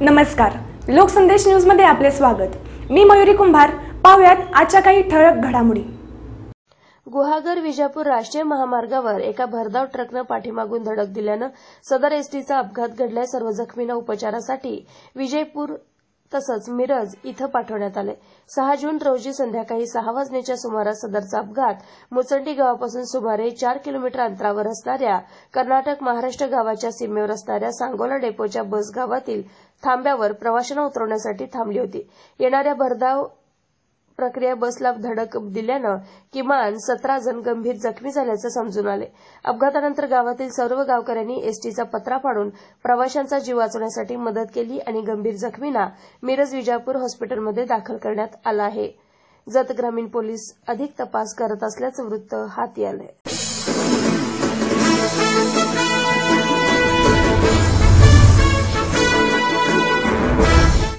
नमस्कार, लोकसंदेश न्यूज मध्ये आपले स्वागत। मी मयुरी कुंभार। पाहुयात आजच्या काही ठळक घडामोडी। गुहागर विजापूर राष्ट्रीय महामार्गावर एका भरधाव ट्रकनं पाठीमागून धडक दिल्यानं सदर एसटीचा अपघात घडलाय। सर्व जखमींना उपचारासाठी विजयपूर तसंच मिरज इथं पाठवण्यात आले। 6 जून रोजी संध्याकाळी 6 वाजण्याच्या सुमारास सदरचा अपघात मुचंडी गावापासून सुमारे 4 किलोमीटर अंतरावर असणाऱ्या कर्नाटक महाराष्ट्र गावाच्या सीमेवर असणाऱ्या सांगोला डेपोच्या बस गावातील थांब्यावर प्रवाशांना उतरवण्यासाठी थांबली होती। येणाऱ्या भरधाव प्रक्रिया बसला धडक दिल्यानं किमान 17 जण गंभीर जखमी झाल्याचं समजून आले। अपघातानंतर गावातील सर्व गावकऱ्यांनी एसटीचा पत्रा फाडून प्रवाशांचा जीव वाचवण्यासाठी मदत केली आणि गंभीर जखमींना मिरज विजापूर हॉस्पिटलमध्ये दाखल करण्यात आलं आहे। जत ग्रामीण पोलीस अधिक तपास करत असल्याचं वृत्त हाती आलंय।